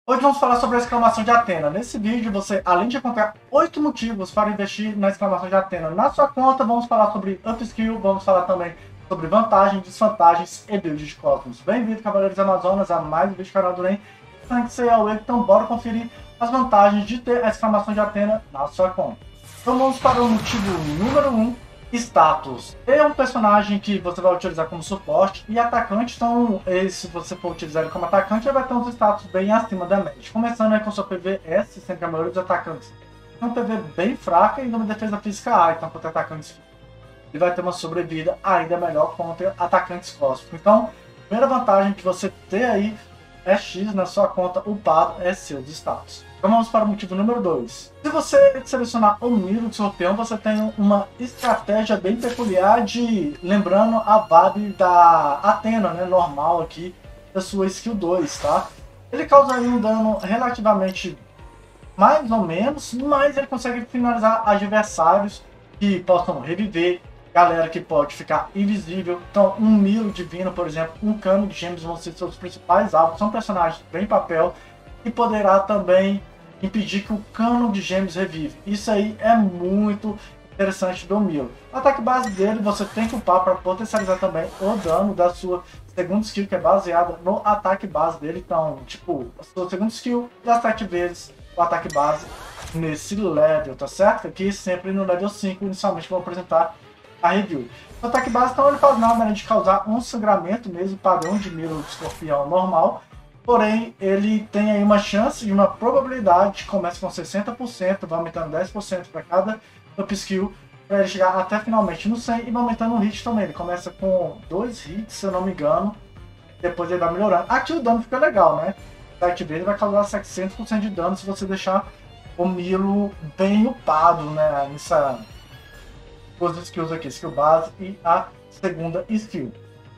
Hoje vamos falar sobre a exclamação de Athena. Nesse vídeo, você, além de encontrar 8 motivos para investir na exclamação de Athena na sua conta, vamos falar sobre upskill, vamos falar também sobre vantagens, desvantagens e build de Cosmos. Bem-vindo, Cavaleiros Amazonas, a mais um vídeo do canal do NEM. Então bora conferir as vantagens de ter a exclamação de Athena na sua conta. Então vamos para o motivo número 1. Status. Ele é um personagem que você vai utilizar como suporte e atacante, então se você for utilizar ele como atacante, ele vai ter uns status bem acima da média. Começando aí com sua PVS, sempre a maioria dos atacantes tem um PV bem fraca e uma defesa física A, então contra atacantes ele vai ter uma sobrevida ainda melhor contra atacantes cósmicos. Então, a primeira vantagem que você ter aí é X na sua conta upado é seus status. Então vamos para o motivo número 2. Se você selecionar o Milo de Escorpião, você tem uma estratégia bem peculiar de, lembrando a vibe da Athena, né, normal aqui, da sua skill 2, tá? Ele causa aí um dano relativamente mais ou menos, mas ele consegue finalizar adversários que possam reviver, galera que pode ficar invisível. Então um Milo Divino, por exemplo, um Cano de Gêmeos vão ser seus principais alvos, são personagens bem papel, e poderá também impedir que o Cano de Gêmeos revive. Isso aí é muito interessante do Milo. O ataque base dele você tem que upar para potencializar também o dano da sua segunda skill, que é baseada no ataque base dele. Então, tipo, a sua segunda skill das 7 vezes o ataque base nesse level, tá certo? Aqui sempre no level 5, inicialmente vou apresentar a review. O ataque base, então, ele faz nada além de causar um sangramento mesmo, padrão de Milo de Escorpião normal. Porém, ele tem aí uma chance e uma probabilidade, começa com 60%, vai aumentando 10% para cada upskill, para ele chegar até finalmente no 100 e vai aumentando o hit também. Ele começa com 2 hits, se eu não me engano, depois ele vai melhorando. Aqui o dano fica legal, né? 7 vezes vai causar 700% de dano se você deixar o Milo bem upado, né? Nessa duas skills aqui, skill base e a segunda skill.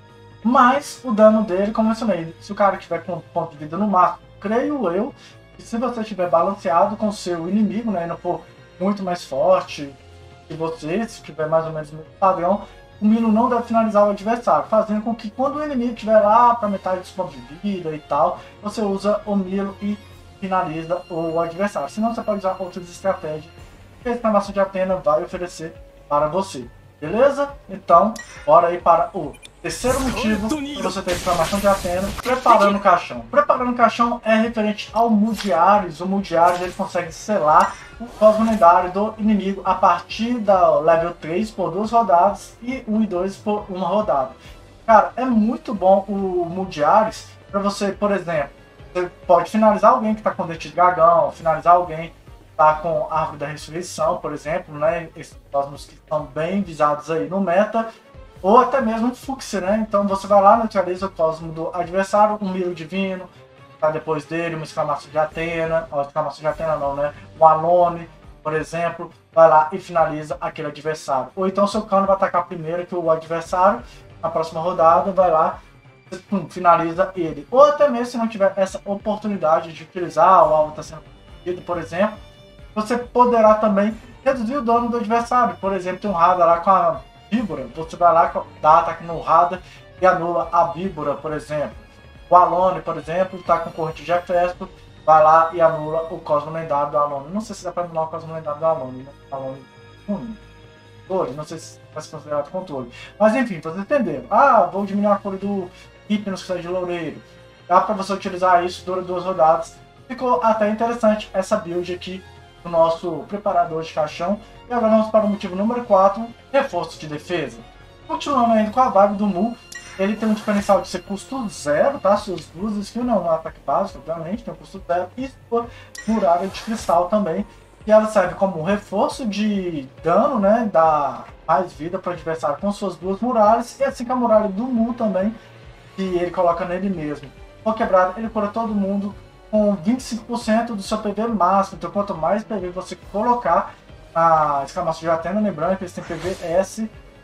Mas o dano dele, como eu mencionei, se o cara tiver com ponto de vida no máximo, creio eu, que se você estiver balanceado com o seu inimigo, né, e não for muito mais forte que você, se tiver mais ou menos no padrão, o Milo não deve finalizar o adversário, fazendo com que quando o inimigo estiver lá para metade dos pontos de vida e tal, você usa o Milo e finaliza o adversário. Senão você pode usar outras estratégias que a exclamação de Athena vai oferecer para você. Beleza? Então, bora aí para o terceiro motivo para você ter exclamação de Athena, preparando o caixão. Preparando o caixão é referente ao Muldiares. O Muldiares ele consegue selar o cosmo lendário do inimigo a partir da level 3 por 2 rodadas e 1 e 2 por uma rodada. Cara, é muito bom o Muldiares para você, por exemplo, você pode finalizar alguém que está com dente de dragão, finalizar alguém tá com a Árvore da Ressurreição, por exemplo, né? Esses cosmos que estão bem visados aí no meta, ou até mesmo um Fúcsia, né? Então você vai lá, neutraliza o cosmo do adversário, um Milo Divino, tá depois dele, uma exclamação de Athena, ó, exclamação de Athena não, né? Um Alone, por exemplo, vai lá e finaliza aquele adversário. Ou então seu Cano vai atacar primeiro que o adversário, na próxima rodada, vai lá finaliza ele. Ou até mesmo se não tiver essa oportunidade de utilizar, o alvo está sendo conseguido, por exemplo, você poderá também reduzir o dano do adversário. Por exemplo, tem um Radar lá com a Víbora, você vai lá, dá ataque no Radar e anula a Víbora, por exemplo. O Alone, por exemplo, está com corrente de Efesto, vai lá e anula o Cosmo Lendário do Alone. Não sei se dá para anular o Cosmo Lendário do Alone, né? Alone controle, não sei se vai ser considerado controle. Mas enfim, vocês entenderam. Ah, vou diminuir a cor do Hypnos que sai de Loureiro. Dá para você utilizar isso durante 2 rodadas. Ficou até interessante essa build aqui do nosso preparador de caixão. E agora vamos para o motivo número 4, reforço de defesa. Continuando ainda com a vibe do Mu, ele tem um diferencial de ser custo 0, tá? Suas duas skills não é um ataque básico, obviamente, tem um custo 0, e sua muralha de cristal também. E ela serve como um reforço de dano, né? Dá mais vida para o adversário com suas 2 muralhas, e assim que a muralha do Mu também, que ele coloca nele mesmo. For quebrado, ele cura todo mundo com 25% do seu PV máximo. Então quanto mais PV você colocar na exclamação de Athena, lembrando que eles têm PV S,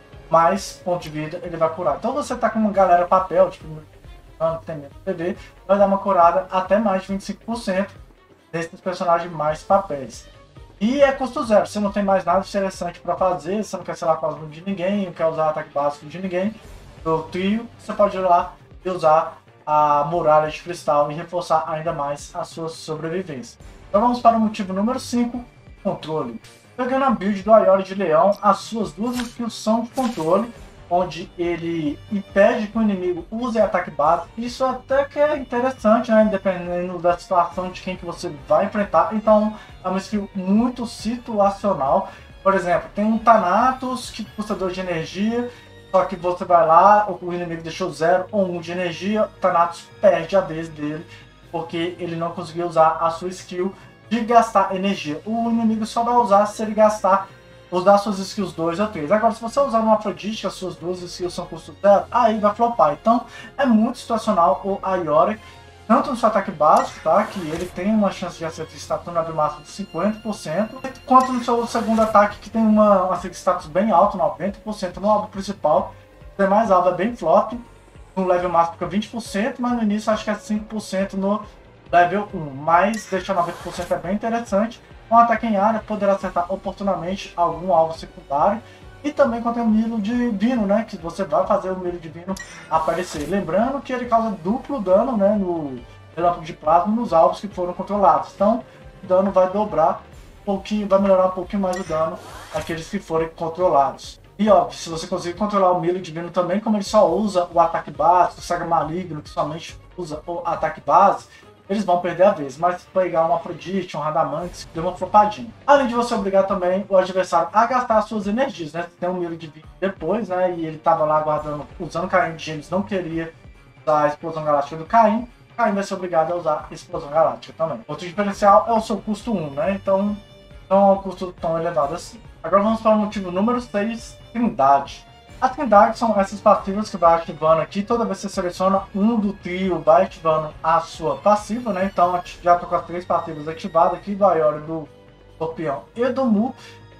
mais ponto de vida ele vai curar. Então você tá com uma galera papel, tipo, que tem menos PV, vai dar uma curada até mais de 25% desses personagens mais papéis. E é custo 0, você não tem mais nada interessante para fazer, você não quer selar cosmo de ninguém, não quer usar ataque básico de ninguém, do trio, você pode ir lá e usar a muralha de cristal e reforçar ainda mais a sua sobrevivência. Então vamos para o motivo número 5, controle. Pegando a build do Iori de Leão, as suas duas skills são de controle, onde ele impede que o inimigo use ataque base. Isso até que é interessante, né? Dependendo da situação de quem que você vai enfrentar. Então é uma skill muito situacional. Por exemplo, tem um Thanatos que custa 2 de energia, só que você vai lá, o inimigo deixou 0 ou 1 de energia, o Thanatos perde a vez dele, porque ele não conseguiu usar a sua skill de gastar energia. O inimigo só vai usar se ele usar suas skills 2 ou 3. Agora, se você usar uma Aphrodite, as suas duas skills são custo 0, aí vai flopar. Então, é muito situacional o Iori, tanto no seu ataque básico, tá? Que ele tem uma chance de acertar status no level máximo de 50%, quanto no seu segundo ataque, que tem uma status bem alto, 90% no alvo principal. O demais alvo é bem flop, no level máximo fica 20%, mas no início acho que é 5% no level 1. Mas deixar 90% é bem interessante. Um ataque em área poderá acertar oportunamente algum alvo secundário. E também contém o Milo Divino, né? Que você vai fazer o Milo Divino aparecer. Lembrando que ele causa duplo dano, né? No relâmpago de plasma nos alvos que foram controlados. Então o dano vai dobrar um pouquinho, vai melhorar um pouquinho mais o dano daqueles que forem controlados. E óbvio, se você conseguir controlar o Milo Divino também, como ele só usa o ataque base, o Saga Maligno, que somente usa o ataque base, eles vão perder a vez, mas se pegar um Aphrodite, um Radamantes, deu uma flopadinha. Além de você obrigar também o adversário a gastar as suas energias, né? Tem um Milo de vida depois, né? E ele tava lá guardando, usando o Caim de Gêmeos, não queria usar a Explosão Galáctica do Caim. Caim vai ser obrigado a usar a Explosão Galáctica também. Outro diferencial é o seu custo 1, né? Então não é um custo tão elevado assim. Agora vamos para o motivo número 6, Trindade. A Trindade são essas passivas que vai ativando aqui. Toda vez que você seleciona um do trio, vai ativando a sua passiva, né? Então já estou com as 3 passivas ativadas aqui, do Iori, do Escorpião e do Mu.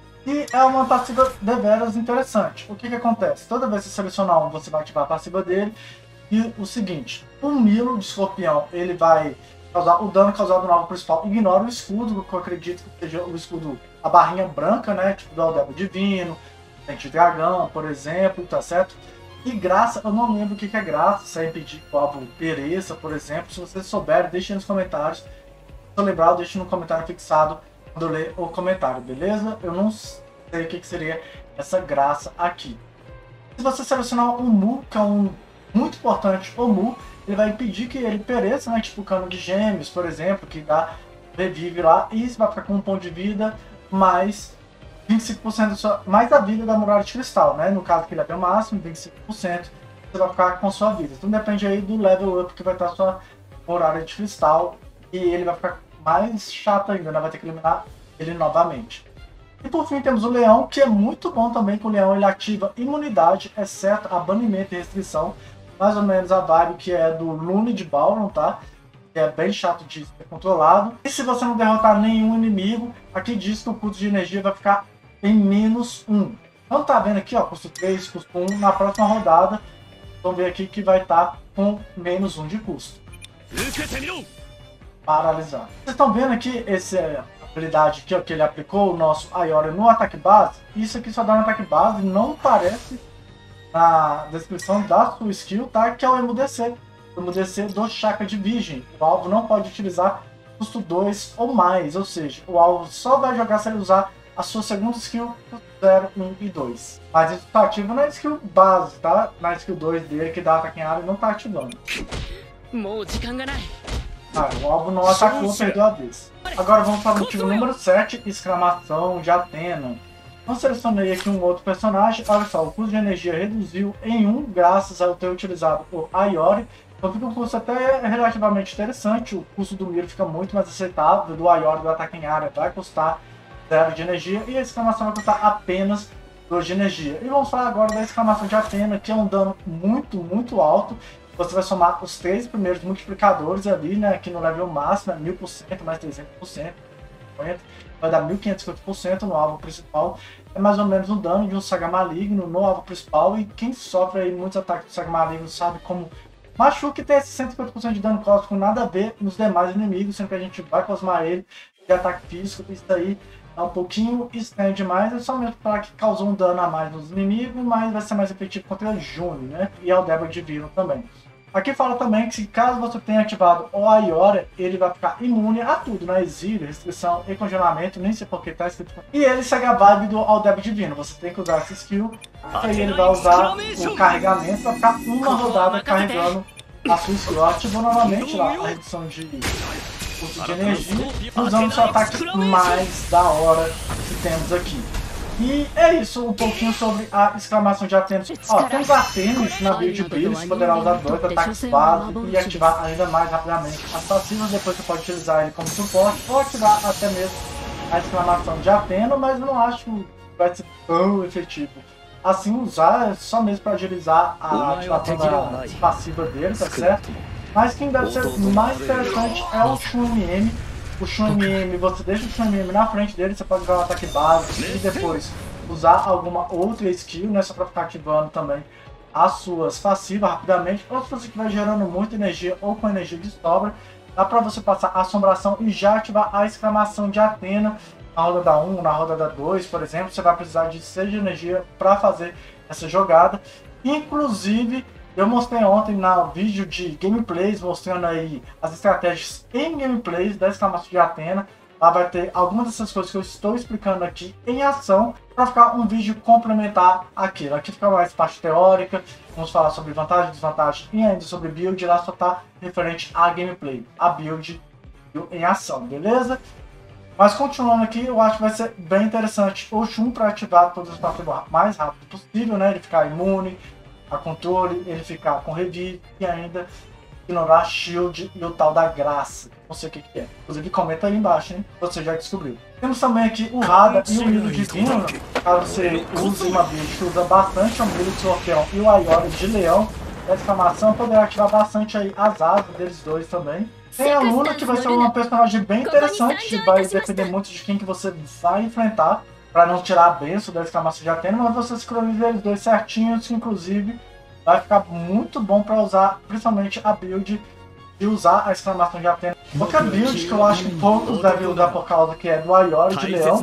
E é uma passiva deveras interessante. O que acontece? Toda vez que você selecionar um, você vai ativar a passiva dele. E o seguinte, o Milo de Escorpião, ele vai causar o dano causado no alvo principal. Ignora o escudo, que eu acredito que seja o escudo, a barrinha branca, né? Tipo do Aldebo Divino, Dente Dragão, por exemplo, tá certo? E graça, eu não lembro o que é graça, se é impedir que o alvo pereça, por exemplo. Se vocês souberem, deixem nos comentários. Se eu lembrar, eu deixo no comentário fixado quando eu ler o comentário, beleza? Eu não sei o que seria essa graça aqui. Se você selecionar um Mu, que é um muito importante, o Mu, ele vai impedir que ele pereça, né? Tipo o Cano de Gêmeos, por exemplo, que dá revive lá, e você vai ficar com um ponto de vida mais 25% mais a vida da muralha de cristal, né? No caso que ele é o máximo, 25%, você vai ficar com sua vida. Então depende aí do level up que vai estar a sua muralha de cristal, e ele vai ficar mais chato ainda, né? Vai ter que eliminar ele novamente. E por fim temos o Leão, que é muito bom também, que o Leão ele ativa imunidade, exceto a banimento e restrição, mais ou menos a vibe que é do Lune de Balron, tá? Que é bem chato de ser controlado. E se você não derrotar nenhum inimigo, aqui diz que o custo de energia vai ficar em -1. Então tá vendo aqui, ó, custo 3, custo 1, na próxima rodada, vamos ver aqui que vai estar com -1 de custo. Paralisar. Vocês estão vendo aqui essa habilidade aqui, ó, que ele aplicou, o nosso Iori no ataque base? Isso aqui só dá no ataque base, não parece na descrição da sua skill, tá? Que é o emudecer. O emudecer do Chakra de Virgem. O alvo não pode utilizar custo 2 ou mais, ou seja, o alvo só vai jogar se ele usar a sua segunda skill 0, 1 e 2. Mas isso está ativo na skill base, tá? Na skill 2 dele, que dá ataque em área, não está ativando. O alvo não atacou, perdeu a vez. Agora vamos para o motivo número 7, exclamação de Athena. Eu selecionei aqui um outro personagem. Olha só, o custo de energia reduziu em 1, graças a eu ter utilizado o Iori. Então fica um custo até relativamente interessante. O custo do Miro fica muito mais aceitável. Do Iori, do ataque em área, vai custar 0 de energia, e a exclamação vai custar apenas 2 de energia. E vamos falar agora da exclamação de Athena, que é um dano muito alto. Você vai somar os 3 primeiros multiplicadores ali, né? Aqui no level máximo é 1000% mais 300%, vai dar 1550% no alvo principal. É mais ou menos um dano de um Saga Maligno no alvo principal, e quem sofre aí muitos ataques do Saga Maligno sabe como machuca, e tem esse 150% de dano cósmico nada a ver nos demais inimigos, sempre que a gente vai cosmar ele de ataque físico. Isso aí é um pouquinho estranho demais, é só mesmo para que causou um dano a mais nos inimigos, mas vai ser mais efetivo contra a June, né? E é o Débora Divino também. Aqui fala também que se caso você tenha ativado o Aiora, ele vai ficar imune a tudo, né? Exílio, restrição e congelamento, nem sei porque tá escrito. E ele segue a vibe do Aldeb Divino, você tem que usar essa skill, e aí ele vai usar o carregamento para ficar uma rodada carregando a sua skill. Ativou novamente lá a redução de custo de energia, usando seu ataque mais da hora que temos aqui. E é isso, um pouquinho sobre a exclamação de Atenas. Ó, tem os Atenas na build de brilho, você poderá usar 2 ataques base e ativar ainda mais rapidamente as passivas, depois você pode utilizar ele como suporte ou ativar até mesmo a exclamação de Atenas, mas não acho que vai ser tão efetivo. Assim, usar é só mesmo para agilizar a ativação da passiva dele, tá certo? Mas quem deve ser mais interessante é o Shun MM. O Shun MM, você deixa o Shun MM na frente dele, você pode usar um ataque básico e depois usar alguma outra skill, né, só para ficar ativando também as suas passivas rapidamente. Ou se você estiver gerando muita energia ou com energia de sobra, dá para você passar a assombração e já ativar a exclamação de Athena na roda da 1, na roda da 2, por exemplo. Você vai precisar de 6 de energia para fazer essa jogada. Inclusive, eu mostrei ontem no vídeo de gameplays, mostrando aí as estratégias em gameplays da exclamação de Athena. Lá vai ter algumas dessas coisas que eu estou explicando aqui em ação, para ficar um vídeo complementar àquilo. Aqui fica mais parte teórica, vamos falar sobre vantagem, desvantagem e ainda sobre build. Lá só tá referente a gameplay, a build em ação, beleza? Mas continuando aqui, eu acho que vai ser bem interessante o Shun para ativar todas as passivas o mais rápido possível, né? Ele ficar imune a controle, ele ficar com revive e ainda ignorar shield e o tal da graça. Não sei o que é. Inclusive comenta aí embaixo, hein? Você já descobriu. Temos também aqui o Rada e o Milo Divino. Caso você use uma build que usa bastante o Milo de Escorpião e o Aiora de Leão, a exclamação poderá ativar bastante aí as asas deles dois também. Tem a Luna, que vai ser uma personagem bem interessante, vai depender muito de quem que você vai enfrentar, para não tirar a benção da exclamação de Athena, mas você sincroniza eles dois certinhos, que inclusive vai ficar muito bom para usar, principalmente a build de usar a exclamação de Athena. Outra build que eu acho que poucos devem usar por causa que é do Aiora de Leão.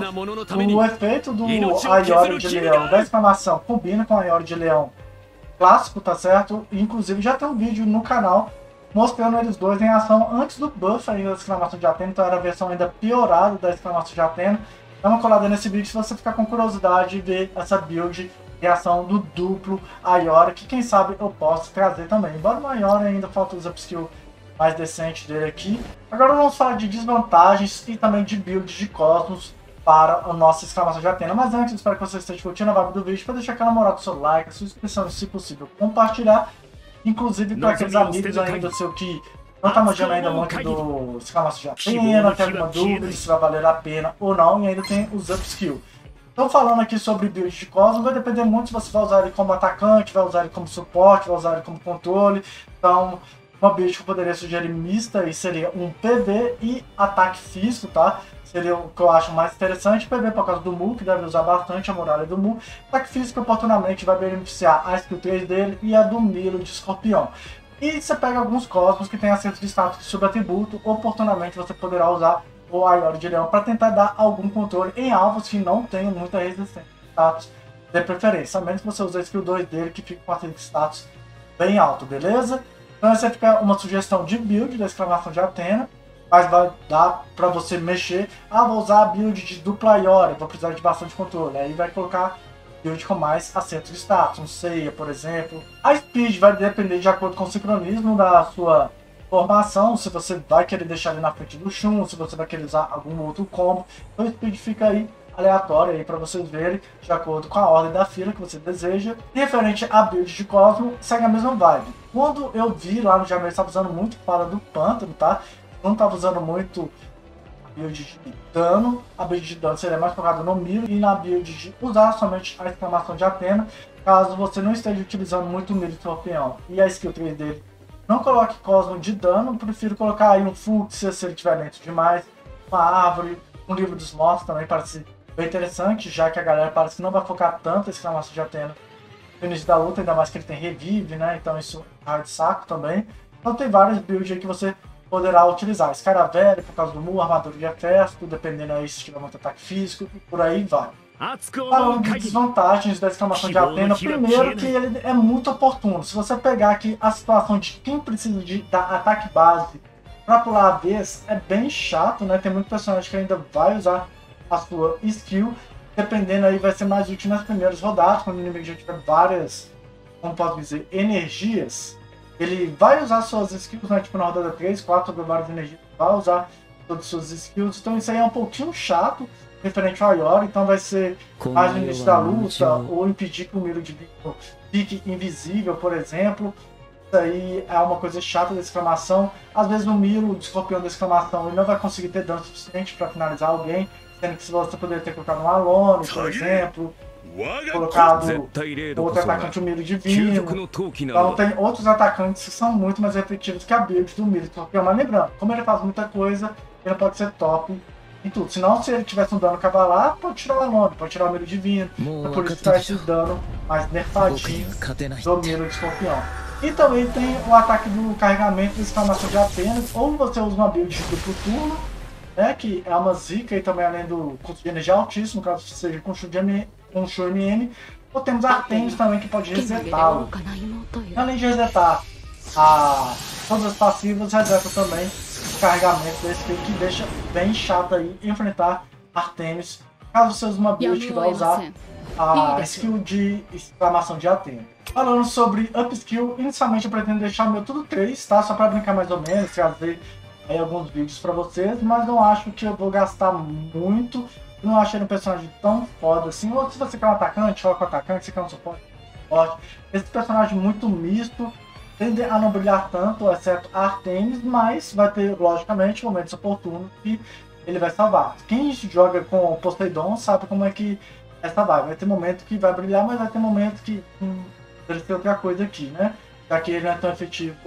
O efeito do Aiora de Leão, da exclamação, combina com o Aiora de Leão clássico, tá certo? E, inclusive já tem um vídeo no canal mostrando eles dois em ação antes do buff ainda da exclamação de Athena, então era a versão ainda piorada da exclamação de Athena. Dá uma colada nesse vídeo se você ficar com curiosidade de ver essa build em ação do duplo Aiora, que quem sabe eu posso trazer também. Embora o Aiora ainda falta os upskill mais decentes dele aqui. Agora vamos falar de desvantagens e também de build de Cosmos para a nossa exclamação de Athena. Mas antes, espero que você esteja curtindo a vibe do vídeo, para deixar aquela moral com o seu like, a sua inscrição e, se possível, compartilhar. Inclusive para aqueles amigos ainda seu que não tá manjando ainda muito do exclamação de Athena, tem alguma dúvida se vai valer a pena ou não, e ainda tem os upskill. Então, falando aqui sobre build de Cosmos, vai depender muito se você vai usar ele como atacante, vai usar ele como suporte, vai usar ele como controle. Então, uma build que eu poderia sugerir mista aí seria um PV e ataque físico, tá? Seria o que eu acho mais interessante. PV por causa do Mu, que deve usar bastante a muralha do Mu. Ataque físico oportunamente vai beneficiar a skill 3 dele e a do Milo de Escorpião. E você pega alguns Cosmos que tem acerto de status de subatributo, oportunamente você poderá usar o Aiora de Leão para tentar dar algum controle em alvos que não tenham muita resistência de status de preferência. A menos que você use a skill 2 dele, que fica com acerto de status bem alto, beleza? Então essa fica uma sugestão de build da exclamação de Athena, mas vai dar para você mexer. Ah, vou usar a build de dupla Aiora, vou precisar de bastante controle. Aí vai colocar build com mais acerto de status, um Seiya, por exemplo. A speed vai depender de acordo com o sincronismo da sua formação, se você vai querer deixar ele na frente do Shun, se você vai querer usar algum outro combo. Então o speed fica aí aleatório aí para vocês verem, de acordo com a ordem da fila que você deseja. E referente à build de Cosmo, segue a mesma vibe. Quando eu vi lá no Jamel, estava usando muito para do Pântano, tá? Não estava usando muito a build de dano. A build de dano seria mais focada no Milo, e na build de usar somente a exclamação de Athena, caso você não esteja utilizando muito o Milo de Escorpião e a skill 3 dele. Não coloque Cosmo de dano, prefiro colocar aí um Fúcsia se ele estiver lento demais, uma árvore, um livro dos mortos também parece bem interessante, já que a galera parece que não vai focar tanto a exclamação de Athena no início da luta, ainda mais que ele tem revive, né? Então isso é de saco também. Então tem várias builds aí que você poderá utilizar. Escaravelho por causa do Mu, armadura de exército, dependendo aí se tiver muito ataque físico, e por aí vai. Falando de desvantagens da exclamação de Athena, primeiro que ele é muito oportuno. Se você pegar aqui a situação de quem precisa da ataque base para pular a vez, é bem chato, né? Tem muito personagem que ainda vai usar a sua skill. Dependendo aí, vai ser mais útil nas primeiras rodadas, quando o inimigo já tiver várias, como posso dizer, energias. Ele vai usar suas skills, né? Tipo na rodada 3, 4, sobre várias energias, vai usar todas as suas skills. Então isso aí é um pouquinho chato, referente ao Iori. Então vai ser mais no início da luta, ou impedir que o Milo de bico fique invisível, por exemplo. Isso aí é uma coisa chata da exclamação. Às vezes o Milo, o escorpião da exclamação, ele não vai conseguir ter dano suficiente para finalizar alguém. Sendo que se você poderia ter colocado um Alone, por exemplo, colocado outro atacante, o Milo Divino. Então tem outros atacantes que são muito mais efetivos que a build do Milo Escorpião. Mas lembrando, como ele faz muita coisa, ele pode ser top em tudo. Senão, se ele tivesse um dano cavalar, pode tirar o Alone, pode tirar o Milo Divino. É por isso que traz esse dano mais nerfadinho do Milo Escorpião. E também tem o ataque do carregamento da exclamação de Athena. Ou você usa uma build de duplo turno, né, que é uma zica e também além do custo de energia altíssimo, caso seja com Shu MM, ou temos Artemis também que pode resetá-lo. Além de resetar todas as passivas, reseta também o carregamento desse que deixa bem chato aí enfrentar Artemis, caso você use uma build que vai usar a skill de exclamação de Athena. Falando sobre upskill, inicialmente eu pretendo deixar o meu tudo 3, tá? Só para brincar mais ou menos, trazer aí alguns vídeos pra vocês, mas não acho que eu vou gastar muito. Não achei um personagem tão foda assim. Ou se você quer um atacante, coloca um atacante. Se quer um suporte. Esse personagem muito misto, tende a não brilhar tanto, exceto Artemis, mas vai ter, logicamente, momentos oportunos que ele vai salvar. Quem joga com Poseidon sabe como é que é salvar. Vai ter momento que vai brilhar, mas vai ter momento que deve ter outra coisa aqui, né? Já que ele não é tão efetivo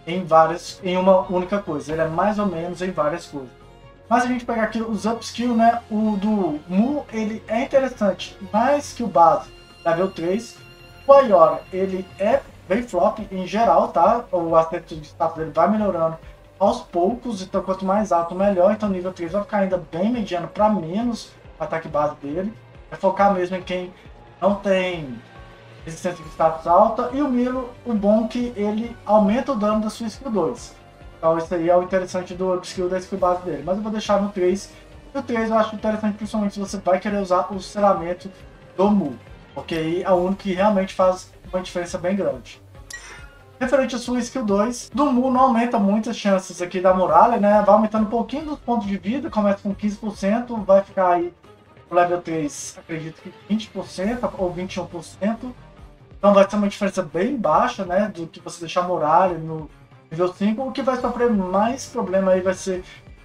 em uma única coisa, ele é mais ou menos em várias coisas. Mas a gente pegar aqui os upskill, né, o do Mu, ele é interessante, mais que o base, level 3. O Iori, ele é bem flop em geral, tá? O aspecto de status dele vai melhorando aos poucos, então quanto mais alto melhor, então nível 3 vai ficar ainda bem mediano para menos o ataque base dele. É focar mesmo em quem não tem resistência de status alta, e o Milo, o bom que ele aumenta o dano da sua skill 2. Então isso aí é o interessante do upskill da skill base dele. Mas eu vou deixar no 3. E o 3 eu acho interessante principalmente se você vai querer usar o selamento do Mu, porque aí é o único que realmente faz uma diferença bem grande. Referente à sua skill 2, do Mu não aumenta muitas chances aqui da muralha, né? Vai aumentando um pouquinho dos pontos de vida, começa com 15%, vai ficar aí no level 3, acredito que 20% ou 21%. Então vai ser uma diferença bem baixa, né, do que você deixar muralha no nível 5. O que vai sofrer mais problema aí vai ser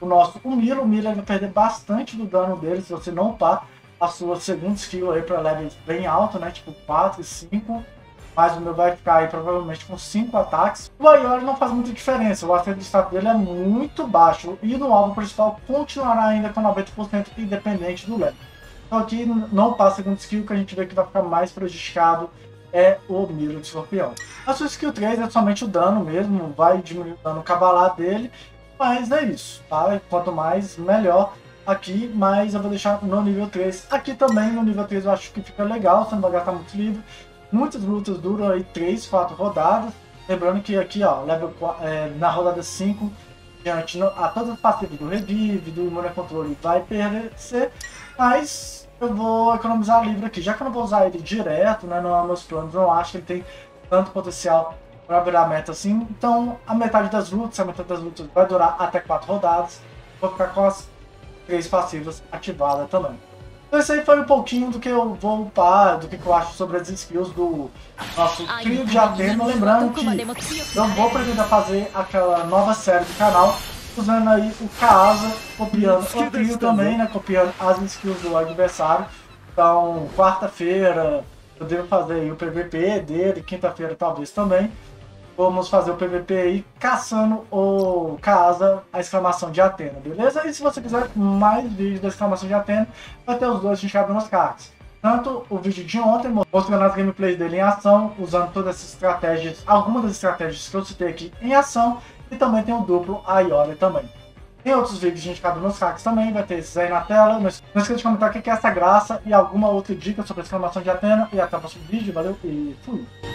o Milo. O Milo vai perder bastante do dano dele se você não upar a sua segunda skill aí para levels bem alto, né, tipo 4 e 5. Mas o meu vai ficar aí provavelmente com 5 ataques. O Iori não faz muita diferença, o acerto de status dele é muito baixo. E no alvo principal continuará ainda com 90% independente do level. Então aqui não passa a segunda skill, que a gente vê que vai ficar mais prejudicado é o Milo de Escorpião. A sua skill 3 é somente o dano mesmo, vai diminuir o dano cavalar dele, mas é isso, tá? Quanto mais, melhor aqui, mas eu vou deixar no nível 3. Aqui também, no nível 3 eu acho que fica legal, você não vai gastar muito livro. Muitas lutas duram aí 3, 4 rodadas. Lembrando que aqui, ó, na rodada 5, diante a todas as passivas do Revive, do Imune Controle vai perecer, mas eu vou economizar livro aqui, já que eu não vou usar ele direto, né, não é meus planos, não acho que ele tem tanto potencial para virar meta assim, então a metade das lutas vai durar até 4 rodadas, vou ficar com as 3 passivas ativadas também. Então isso aí foi um pouquinho do que eu vou upar, do que eu acho sobre as skills do nosso trio de Athena, lembrando que eu vou pretender fazer aquela nova série do canal, usando aí o Kaasa, copiando o trio também, né? Copiando as skills do adversário. Então, quarta-feira eu devo fazer aí o PVP dele, quinta-feira talvez também. Vamos fazer o PVP aí, caçando o Kaasa, a exclamação de Athena, beleza? E se você quiser mais vídeos da exclamação de Athena, vai ter os dois linkados nas cartas. Tanto o vídeo de ontem, mostrando as gameplays dele em ação, usando todas essas estratégias, algumas das estratégias que eu citei aqui em ação, e também tem o duplo Iori também. Tem outros vídeos indicados nos hacks também, vai ter esses aí na tela. Não esqueça de comentar o que é essa graça e alguma outra dica sobre a exclamação de Athena. E até o próximo vídeo, valeu e fui!